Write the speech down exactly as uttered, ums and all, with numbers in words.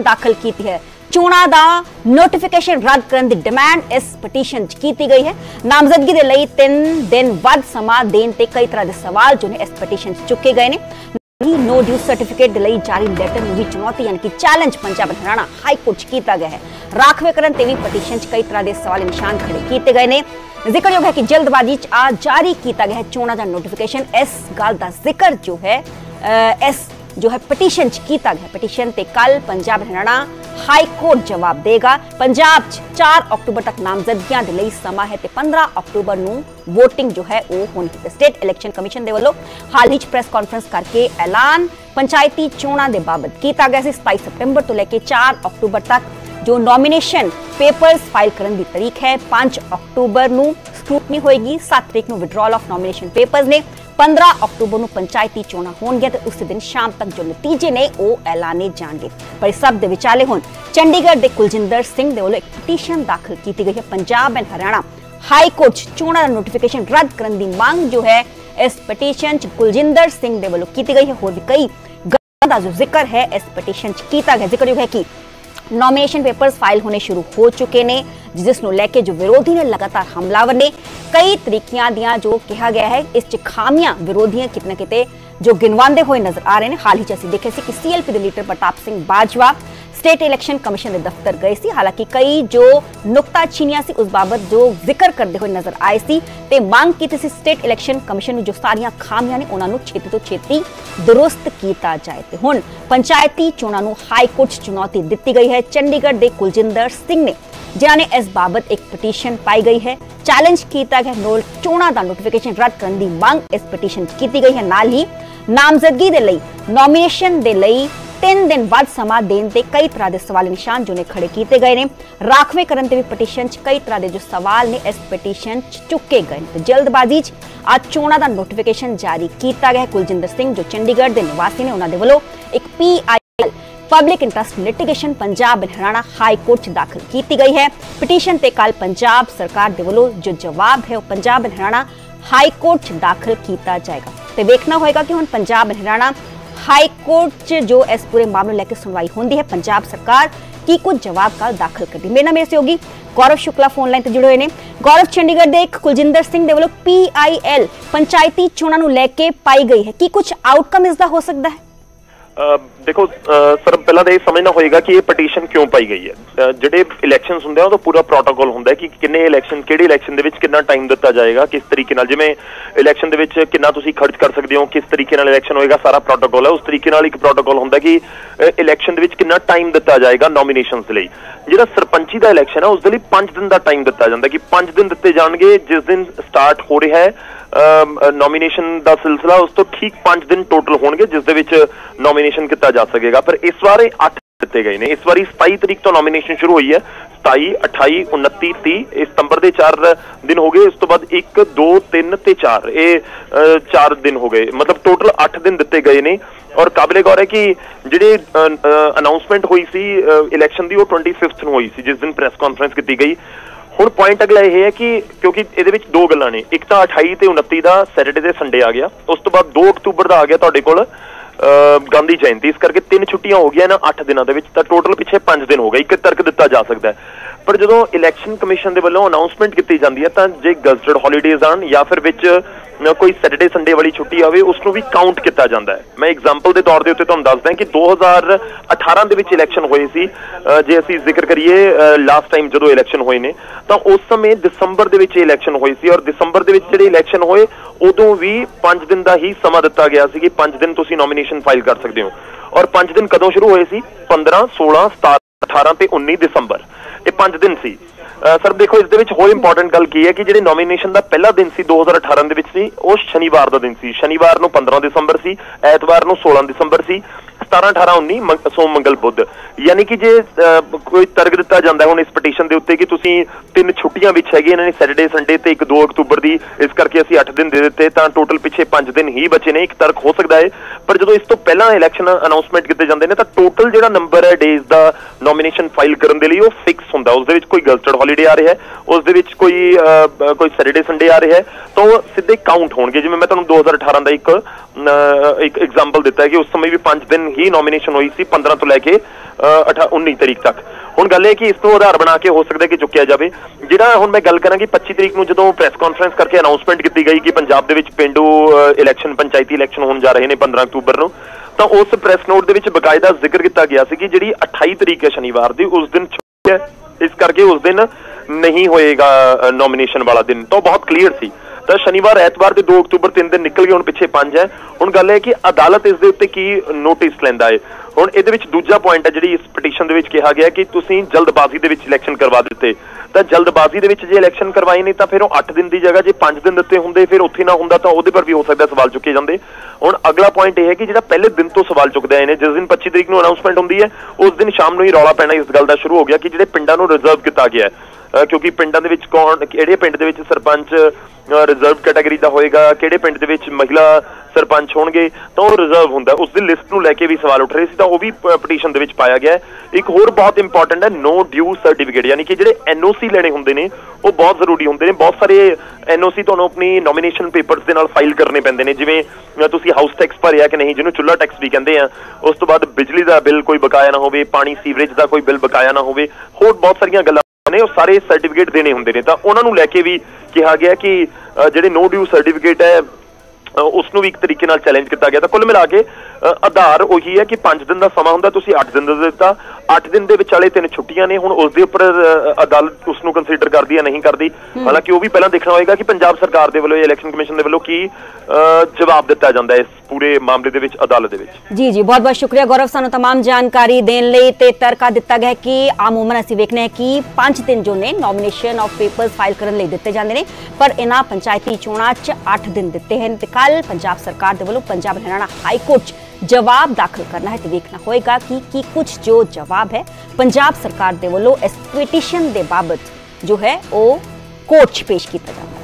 दाखिल की है। चोणां दा नोटिफिकेशन रद्द करने की डिमांड इस पटीशन च की गई है। नामजदगी दे लई तीन दिन वध समा देने ते कई तरह के सवाल जो ने इस पटीशन च चुके गए ने। नो ड्यू सर्टिफिकेट दे लई जारी लैटर में भी चुनौती यानी कि challenge Punjab Haryana high court च किया गया है। राखवेकरण ते भी पटीशन च कई तरह के सवाल निशान खड़े किए गए ने। जिक्रयोग है कि जल्दबाजी च आ जारी किया गया है चोणां दा नोटिफिकेशन। इस गल दा जिक्र जो है इस जो है पटीशन च किया गया। पटीशन ते कल पंजाब हरियाणा हाई कोर्ट जवाब देगा। पंजाब च चार अक्तूबर तक नामजदगियां दे लई समा है ते पंद्रह अक्तूबर नूं वोटिंग जो है वो होनी है। स्टेट इलैक्शन कमीशन दे वल्लों हाल ही प्रेस कॉन्फ्रेंस करके ऐलान पंचायती चोणां दे बाबत किया गया सी। सताई सितंबर तो लेके चार अक्तूबर तक जो नॉमिनेशन पेपर्स फाइल करने की तारीख है। पांच अक्तूबर नूं स्क्रूटनी होएगी। सात तारीख नूं विड्रॉल ऑफ नॉमिनेशन पेपर्स ने। पंद्रह अक्तूबर नूं पंचायती चोणां होणगियां ते उस दिन शाम तक जो नतीजे ने वो ऐलाने जाणगे। पर इस सब दे विचाले हुण चंडीगढ़ दे कुलजिंदर सिंह दे वल्लों एक पटीशन दाखिल की गई है। Punjab and Haryana high court चोणां दा नोटिफिकेशन रद्द करने की मांग जो है इस पटीशन च कुलजिंदर सिंह दे वल्लों की गई है। होर भी कई गल्लां दा जो जिक्र है इस पटीशन च किया गया। जिक्रयोग है कि नॉमिनेशन पेपर्स फाइल होने शुरू हो चुके ने, जिस नूं लैके जो विरोधी ने लगातार हमलावर ने कई तरीकियां दियां जो कहा गया है इस च खामियां विरोधियां कितने किते जो गिनवांदे हुए नजर आ रहे हैं। हाल ही च असीं देखे सी कि सीएलपी दे leader Pratap Singh Bajwa state election commission के दफ्तर गए सी। हालांकि कई जो नुक्ताचीनियां सी उस बाबत जो जिक्र करते हुए नजर आए सी ते मांग की सी स्टेट इलैक्शन कमीशन नूं जो सारियां खामियां ने उन्हां नूं छेती तो छेती दुरुस्त किया जाए। ते हुण पंचायती चोणां नूं हाई कोर्ट चुनौती दी गई है। चंडीगढ़ के कुलजिंदर सिंह ने जिन्होंने इस बाबत एक पटीशन पाई गई है। चैलेंज किया गया नोल चोणां दा नोटिफिकेशन रद्द करने की मांग इस पटीशन की गई है। नाल ही नामजदगी दे लई नॉमिनेशन दे लई तीन दिन बाद समा देने ते कई तरह के सवाल निशान जो ने खड़े किए गए ने। राखवेकरण ते भी पटीशन च कई तरह के जो सवाल ने इस पटीशन च चुके गए। तो जल्दबाजी च आज चोणां दा नोटिफिकेशन जारी किया गया। कुलजिंदर सिंह जो चंडीगढ़ के निवासी ने उन्होंने वल्लों एक P I L public interest litigation Punjab Haryana high court दाखिल की गई है। पटीशन ते कल पंजाब सरकार दे वल्लों जो जवाब है वो पंजाब हरियाणा हाई कोर्ट दाखिल किया जाएगा। तो देखना होगा कि हुण पंजाब हरियाणा हाई कोर्ट च जो इस पूरे मामले लेकर सुनवाई होंदी है पंजाब सरकार की कुछ जवाब कल दाखिल करती। मेरे नाम मेरे सहयोगी गौरव शुक्ला फोन लाइन से जुड़े हुए हैं। गौरव, चंडीगढ़ के एक कुलजिंदर सिंह दे वल्लों पी आई एल पंचायती चोणां नूं लेके पाई गई है, कि कुछ आउटकम इसका हो सकता है? Uh, देखो सर पहला तो यह समझना होएगा कि ये पटीशन क्यों पाई गई है। ਜਿਹੜੇ ਇਲੈਕਸ਼ਨਸ ਹੁੰਦੇ ਆ ਉਹਦਾ ਪੂਰਾ ਪ੍ਰੋਟੋਕਾਲ ਹੁੰਦਾ ਕਿ ਕਿੰਨੇ ਇਲੈਕਸ਼ਨ ਕਿਹੜੇ ਇਲੈਕਸ਼ਨ ਦੇ ਵਿੱਚ ਕਿੰਨਾ ਟਾਈਮ ਦਿੱਤਾ ਜਾਏਗਾ, ਕਿਸ ਤਰੀਕੇ ਨਾਲ ਜਿਵੇਂ ਇਲੈਕਸ਼ਨ ਦੇ ਵਿੱਚ ਕਿੰਨਾ ਤੁਸੀਂ ਖਰਚ ਕਰ ਸਕਦੇ ਹੋ, ਕਿਸ ਤਰੀਕੇ ਨਾਲ ਇਲੈਕਸ਼ਨ ਹੋਏਗਾ, ਸਾਰਾ ਪ੍ਰੋਟੋਕਾਲ ਹੈ। ਉਸ ਤਰੀਕੇ ਨਾਲ ਇੱਕ ਪ੍ਰੋਟੋਕਾਲ ਹੁੰਦਾ ਕਿ ਇਲੈਕਸ਼ਨ ਦੇ ਵਿੱਚ ਕਿੰਨਾ ਟਾਈਮ ਦਿੱਤਾ ਜਾਏਗਾ ਨੋਮੀਨੇਸ਼ਨਸ ਲਈ। ਜਿਹੜਾ ਸਰਪੰਚੀ ਦਾ ਇਲੈਕਸ਼ਨ ਹੈ ਉਸ ਦੇ ਲਈ ਪੰਜ ਦਿਨ ਦਾ ਟਾਈਮ ਦਿੱਤਾ ਜਾਂਦਾ ਕਿ ਪੰਜ ਦਿਨ ਦਿੱਤੇ ਜਾਣਗੇ। ਜਿਸ ਦਿਨ ਸਟਾਰਟ ਹੋ ਰਿਹਾ ਹੈ नॉमिनेशन का सिलसिला उस तो ठीक पांच दिन टोटल होंगे जिस दे विच नॉमिनेशन किया जा सकेगा। पर इस बार अठ दिते गए ने। इस बार सताई तरीक तो नॉमिनेशन शुरू हुई है। सताई अठाई उनती तीह सितंबर के चार दिन हो गए। उस तो बाद एक दो तीन ते चार ये चार दिन हो गए, मतलब टोटल अठ दिन दिते गए ने। और काबिले गौर है कि जिहड़ी अनाउंसमेंट हुई सी इलैक्शन की वो ट्वेंटी फिफ्थ नूं हुई सी जिस दिन प्रेस कॉन्फ्रेंस की गई। ਹੁਣ ਪੁਆਇੰਟ ਅਗਲਾ ਇਹ ਹੈ ਕਿ ਕਿਉਂਕਿ ਇਹਦੇ ਵਿੱਚ ਦੋ ਗੱਲਾਂ ਨੇ, ਇੱਕ ਤਾਂ ਅਠਾਈ ਤੇ ਉਨੱਤੀ ਦਾ ਸੈਟਰਡੇ ਤੇ ਸੰਡੇ ਆ ਗਿਆ, ਉਸ ਤੋਂ ਬਾਅਦ ਦੋ ਅਕਤੂਬਰ ਦਾ ਆ ਗਿਆ ਤੁਹਾਡੇ ਕੋਲ ਗਾਂਧੀ ਜਯੰਤੀ। ਇਸ ਕਰਕੇ ਤਿੰਨ ਛੁੱਟੀਆਂ ਹੋ ਗਈਆਂ ਨਾ ਅੱਠ ਦਿਨਾਂ ਦੇ ਵਿੱਚ, ਤਾਂ ਟੋਟਲ ਪਿੱਛੇ ਪੰਜ ਦਿਨ ਹੋ ਗਏ। ਇੱਕ ਤਰਕ ਦਿੱਤਾ ਜਾ ਸਕਦਾ ਹੈ। ਪਰ ਜਦੋਂ ਇਲੈਕਸ਼ਨ ਕਮਿਸ਼ਨ ਦੇ ਵੱਲੋਂ ਅਨਾਉਂਸਮੈਂਟ ਕੀਤੀ ਜਾਂਦੀ ਹੈ ਤਾਂ ਜੇ ਗਜ਼ਟਡ ਹੌਲੀਡੇਜ਼ ਆਣ ਜਾਂ ਫਿਰ ਵਿੱਚ ਕੋਈ ਸੈਟਰਡੇ ਸੰਡੇ ਵਾਲੀ ਛੁੱਟੀ ਆਵੇ ਉਸ ਨੂੰ ਵੀ ਕਾਊਂਟ ਕੀਤਾ ਜਾਂਦਾ ਹੈ। ਮੈਂ ਐਗਜ਼ਾਮਪਲ ਦੇ ਤੌਰ ਦੇ ਉੱਤੇ ਤੁਹਾਨੂੰ ਦੱਸਦਾ ਕਿ ਦੋ ਹਜ਼ਾਰ ਅਠਾਰਾਂ ਦੇ ਵਿੱਚ ਇਲੈਕਸ਼ਨ ਹੋਏ ਸੀ। ਜੇ ਅਸੀਂ ਜ਼ਿਕਰ ਕਰੀਏ ਲਾਸਟ ਟਾਈਮ ਜਦੋਂ ਇਲੈਕਸ਼ਨ ਹੋਏ ਨੇ ਤਾਂ ਉਸ ਸਮੇਂ ਦਸੰਬਰ ਦੇ ਵਿੱਚ ਇਲੈਕਸ਼ਨ ਹੋਈ ਸੀ। ਔਰ ਦਸੰਬਰ ਦੇ ਵਿੱਚ ਜਿਹੜੇ ਇਲੈਕਸ਼ਨ ਹੋਏ ਉਦੋਂ ਵੀ ਪੰਜ ਦਿਨ ਦਾ ਹੀ ਸਮਾਂ ਦਿੱਤਾ ਗਿਆ ਸੀ ਕਿ ਪੰਜ ਦਿਨ ਤੁਸੀਂ ਨੋਮੀਨੇਸ਼ਨ ਫਾਈਲ ਕਰ ਸਕਦੇ ਹੋ। ਔਰ ਪੰਜ ਦਿਨ ਕਦੋਂ ਸ਼ੁਰੂ ਹੋਏ ਸੀ? ਪੰਦਰਾਂ ਸੋਲਾਂ ਸਤਾਰਾਂ ਅਠਾਰਾਂ ਤੇ ਉੱਨੀ ਦਸੰਬਰ, ਇਹ ਪੰਜ ਦਿਨ ਸੀ। ਸਰ ਦੇਖੋ ਇਸ ਦੇ ਵਿੱਚ ਹੋਰ ਇੰਪੋਰਟੈਂਟ ਗੱਲ ਕੀ ਹੈ ਕਿ ਜਿਹੜੇ ਨੋਮੀਨੇਸ਼ਨ ਦਾ ਪਹਿਲਾ ਦਿਨ ਸੀ ਦੋ ਹਜ਼ਾਰ ਅਠਾਰਾਂ ਦੇ ਵਿੱਚ ਸੀ ਉਹ ਸ਼ਨੀਵਾਰ ਦਾ ਦਿਨ ਸੀ। ਸ਼ਨੀਵਾਰ ਨੂੰ ਪੰਦਰਾਂ ਦਸੰਬਰ ਸੀ, ਐਤਵਾਰ ਨੂੰ ਸੋਲਾਂ ਦਸੰਬਰ ਸੀ, ਸਤਾਰਾਂ ਅਠਾਰਾਂ ਉੱਨੀ ਸੋਮ ਮੰਗਲ ਬੁੱਧ। ਯਾਨੀ ਕਿ ਜੇ ਕੋਈ ਤਰਕ ਦਿੱਤਾ ਜਾਂਦਾ ਹੁਣ ਇਸ ਪਟੀਸ਼ਨ ਦੇ ਉੱਤੇ ਕਿ ਤੁਸੀਂ ਤਿੰਨ ਛੁੱਟੀਆਂ ਵਿੱਚ ਹੈਗੇ ਇਹਨਾਂ ਨੇ ਸੈਟਰਡੇ ਸੰਡੇ ਤੇ ਇੱਕ ਦੋ ਅਕਤੂਬਰ ਦੀ, ਇਸ ਕਰਕੇ ਅਸੀਂ ਅੱਠ ਦਿਨ ਦੇ ਦਿੱਤੇ ਤਾਂ ਟੋਟਲ ਪਿੱਛੇ ਪੰਜ ਦਿਨ ਹੀ ਬਚੇ ਨੇ। ਇੱਕ ਤਰਕ ਹੋ ਸਕਦਾ ਹੈ। ਪਰ ਜਦੋਂ ਇਸ ਤੋਂ ਪਹਿਲਾਂ ਇਲੈਕਸ਼ਨ ਅਨਾਉਂਸਮੈਂਟ ਕੀਤੇ ਜਾਂਦੇ ਨੇ ਤਾਂ ਟੋਟਲ ਜਿਹੜਾ ਨੰਬਰ ਹੈ ਡੇਜ਼ ਦਾ ਨੋਮੀਨੇਸ਼ਨ ਫਾਈਲ ਕਰਨ ਦੇ ਲਈ ਉਹ ਫਿਕਸ ਹੁੰਦਾ। ਉਸ ਦੇ ਵਿੱਚ ਕੋਈ ਗਜ਼ਟਡ ਹੌਲੀਡੇ ਆ ਰਿਹਾ ਹੈ, ਉਸ ਦੇ ਵਿੱਚ ਕੋਈ ਕੋਈ ਸੈਟਰਡੇ ਸੰਡੇ ਆ ਰਿਹਾ ਹੈ ਤਾਂ ਉਹ ਸਿੱਧੇ ਕਾਊਂਟ ਹੋਣਗੇ। ਜਿਵੇਂ ਮੈਂ ਤੁਹਾਨੂੰ ਦੋ ਹਜ਼ਾਰ ਅਠਾਰਾਂ ਦਾ ਇੱਕ एक एग्जाम्पल दिता है कि उस समय भी पांच दिन ही नॉमिनेशन हुई सी, पंद्रह तो लैके अठा उन्नी तारीख तक। हुण गल है कि इस तो आधार बना के हो सकता है कि चुक्या जाए। जिहड़ा हुण मैं गल करां कि पच्ची तरीक नूं जदों प्रैस कॉन्फ्रेंस करके अनाउंसमेंट की गई कि पंजाब दे विच पेंडू इलैक्शन पंचायती इलैक्शन होण जा रहे हैं पंद्रह अक्तूबर नूं, तो उस प्रैस नोट दे विच बकायदा जिक्र किया गया सी कि जिहड़ी अठाई तरीक है शनिवार दी, उस दिन छुट्टी है, इस करके उस दिन नहीं होएगा नॉमिनेशन वाला दिन। तो बहुत क्लीयर सी। तो शनिवार ऐतवार के दो अक्तूबर तीन दिन निकल गए, हुण पिछे पंज है। हुण गल है कि अदालत इस दे उत्ते की नोटिस लैंदा है। हुण इहदे विच दूजा पॉइंट है जिहड़ी इस पटीशन दे विच कहा गया कि तुसीं जल्दबाजी दे विच इलैक्शन करवा दिते। तो जल्दबाजी दे विच जे इलैक्शन करवाए नहीं तो फिर अठ दिन की जगह जे पांच दिन दिते हुंदे फिर उत्थे ना हुंदा, तो उहदे पर भी हो सकता सवाल चुके जांदे। हुण अगला पॉइंट यह है कि जिहड़ा पहले दिन तो सवाल चुकदे आए ने, जिस दिन पच्ची तरीक नूं अनाउंसमेंट हुंदी है उस दिन शाम नूं ही रौला पैना इस गल दा शुरू हो गया कि जिहड़े पिंडां नूं रिजर्व किया गया है, क्योंकि पिंडां दे विच कौन किहड़े पिंड दे विच सरपंच रिजर्व कैटेगरी का होएगा, किहड़े पिंड दे विच महिला सरपंच होणगे, तो वो रिजर्व हुंदा, उस दी लिस्ट नूं लैके भी सवाल उठ रहे सी। तो वो भी पटीशन दे विच पाया गया है। एक होर बहुत इंपॉर्टेंट है नो ड्यू सर्टिफिकेट, यानी कि जिहड़े एनओसी लेने हुंदे ने वो बहुत जरूरी हुंदे ने। बहुत सारे एनओसी तुहानूं अपनी नॉमिनेशन पेपर्स दे नाल फाइल करने पैंदे ने, जिवें तुसीं हाउस टैक्स भरिया कि नहीं, जिन्होंने चुल्हा टैक्स भी कहते हैं, उस तो बाद बिजली का बिल कोई बकाया ना होवे, पानी सीवरेज का कोई बिल बकाया ना होवे, होर बहुत सारियां गल्लां ने वो सारे सर्टिफिकेट देने हुंदे ने। तो उन्होंने लैके भी कहा गया कि जिहड़े नो ड्यू सर्टिफिकेट है उसनूं भी एक तरीके नाल चैलेंज किया गया। तो कुल मिला के आधार उही है कि पांच दिन का समा हुंदा, तुसीं अठ दिन दा दित्ता, अठ दिन दे विचाले तीन छुट्टियां ने। हुण उस दे उपर अदालत उसनूं कंसीडर करदी है नहीं करदी, हालांकि वो भी पहला देखना होएगा कि पंजाब सरकार दे वल्लों इलैक्शन कमिशन दे वल्लों की जवाब दिता जांदा है इस पूरे मामले दे विच अदालत दे विच। जी जी बहुत बहुत शुक्रिया गौरव, सानू तमाम जानकारी देने लई। ते तरका दिता गया कि आमूमन असीं वेखने कि पांच दिन जो ने नॉमिनेशन ऑफ पेपर्स फाइल करने लई दिते जांदे ने, पर इन्हां पंचायती चोणां च अठ दिन दिते हैं। ते कल पंजाब सरकार दे वल्लों पंजाब हरियाणा हाई कोर्ट च जवाब दाखिल करना है। तो देखना होएगा कि, कि कुछ जो जवाब है पंजाब सरकार दे वल्लों इस पिटीशन दे बाबत जो है वो कोर्ट च पेश किया जाता है।